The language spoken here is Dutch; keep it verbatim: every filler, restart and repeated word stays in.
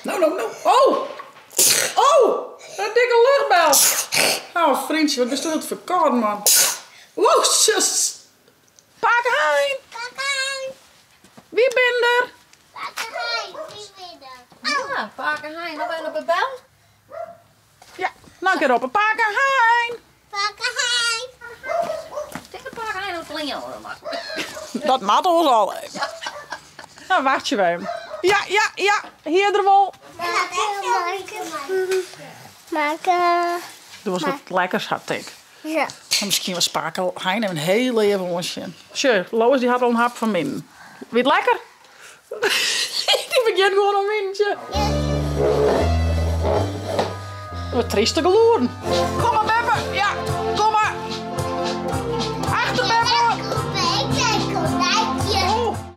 Nou, nou, nou. Oh! Oh! Een dikke luchtbel. Oh, vriendje, wat is dat voor koud, man? Wow, zus. Pake Hein. Pake Hein. Wie ben er? Pake Hein, wie ben er? Ja, Pake Hein, nog een op de bel? Ja, nou keer op een Pake Hein. Pake Hein. Zeg de Pake Hein op klinkt maar. Dat maakt ons al. Nou, wacht je bij hem. Ja, ja, ja. Hier er wel. Maken. Dat was wat lekkers, had ik. Ja. En misschien was Pake Hein een heel even onsje. Zo, Lois die had al een hap van min. Weet het lekker? Die begint gewoon een mintje. Wat trieste geluiden. Kom maar